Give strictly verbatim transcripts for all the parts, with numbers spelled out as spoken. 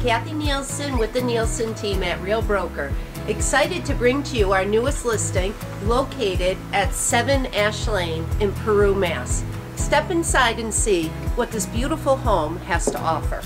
Kathy Nielsen with the Nielsen team at Real Broker. Excited to bring to you our newest listing located at seven Ash Lane in Peru, Mass. Step inside and see what this beautiful home has to offer.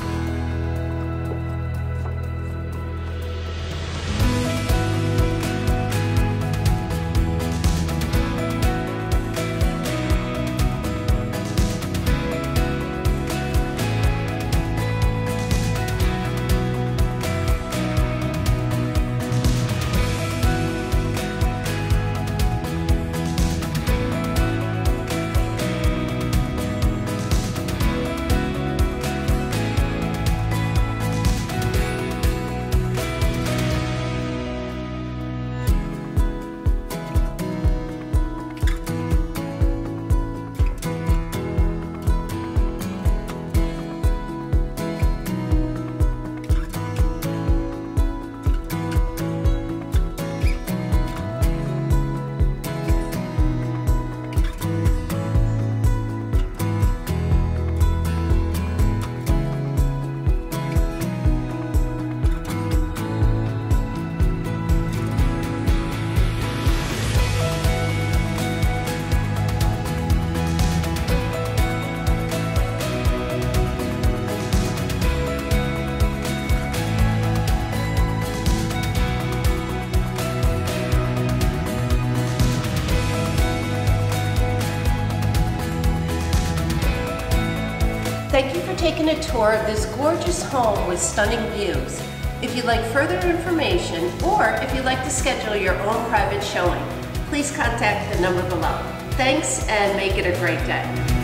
Thank you for taking a tour of this gorgeous home with stunning views. If you'd like further information or if you'd like to schedule your own private showing, please contact the number below. Thanks and make it a great day.